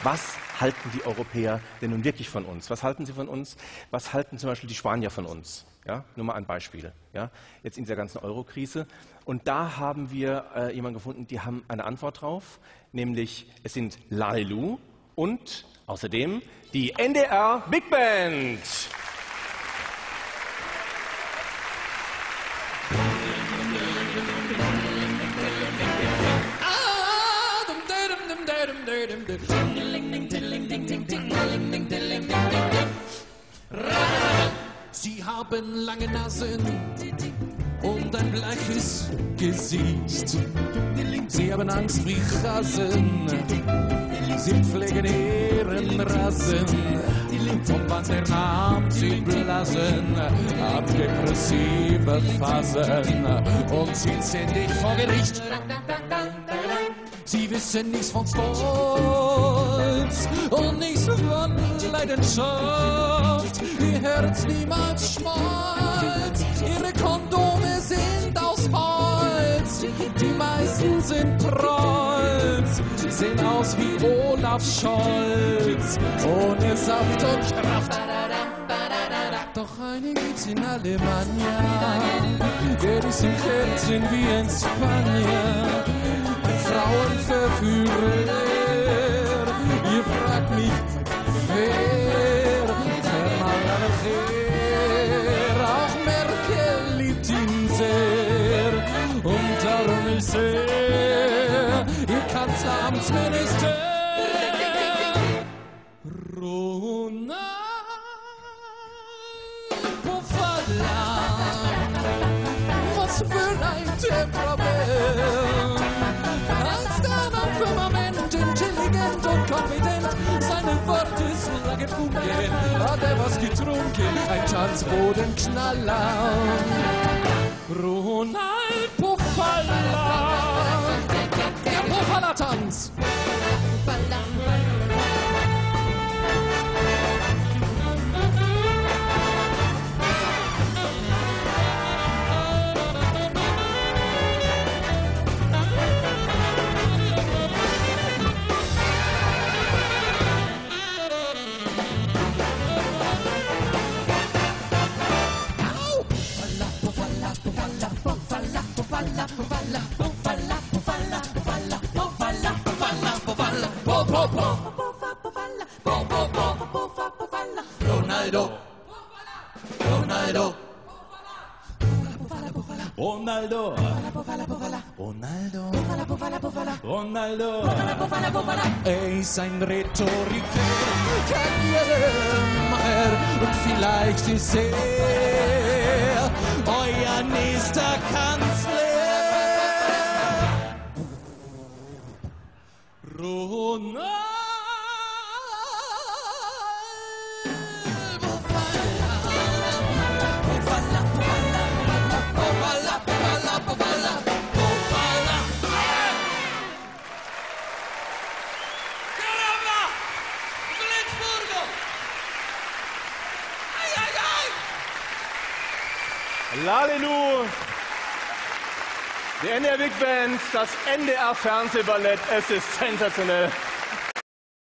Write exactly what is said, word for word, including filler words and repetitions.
was halten die Europäer denn nun wirklich von uns? Was halten sie von uns? Was halten zum Beispiel die Spanier von uns? Ja, nur mal ein Beispiel. Ja, jetzt in dieser ganzen Euro-Krise. Und da haben wir äh, jemanden gefunden, die haben eine Antwort drauf, nämlich es sind Lalelu und außerdem die N D R Big Band. Sie haben lange Nasen und ein bleiches Gesicht. Sie haben Angst wie Hasen, sie pflegen ihren Rasen und wandern am sie blasen ab depressive Phasen und sind ständig vor Gericht. Sie wissen nichts von Stolz und nichts von Leidenschaft. Ihr Herz niemals schmolz, ihre Kondome sind aus Holz. Die meisten sind Trolls, sehen aus wie Olaf Scholz, ohne Saft und Kraft. Doch einen gibt's in Alemannia, der ist im Kerzen wie in Spanien. Frauenverführer, ihr fragt mich, wer, Hermann her, auch Merkel liebt ihn sehr, und darum ist er, ihr Kanzleramtsminister, Ronald Pofalla, was für ein Temperament. Firmament, intelligent und kompetent, seine Worte lange funken, hat er was getrunken, ein Tanzbodenknaller. Ronald Pofalla, der Pofalla-Tanz. Ronaldo, Ronaldo, Ronaldo, Ronaldo, Ronaldo, er ist ein Rhetoriker, Karrieremacher und vielleicht ist er euer nächster Kanzler. Ronaldo. Lalelu, die N D R Big Band, das N D R Fernsehballett, es ist sensationell.